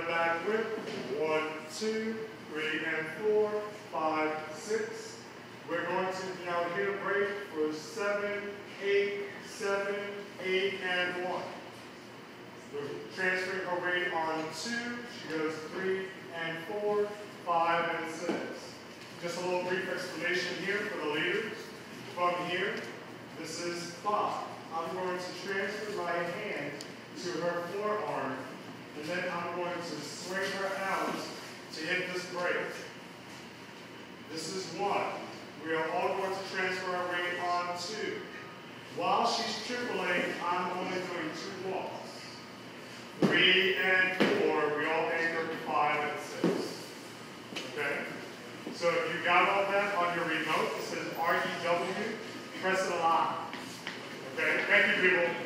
the back with 1, 2, 3, and 4, 5, 6. We're going to now hit a break for 7, 8, 7, 8, and 1. We're transferring her weight on 2. She goes 3 and 4, 5, and 6. Just a little brief explanation here for the leaders. From here, this is 5. I'm going to transfer my hand to her forearm, and then I'm going to swing her out to hit this break. This is 1. We are all going to transfer our weight on 2. While she's tripling, I'm only doing 2 walks. 3 and 4, we all anchor 5 and 6. Okay? So if you got all that on your remote, it says REW, press it a lot. Okay? Thank you, people.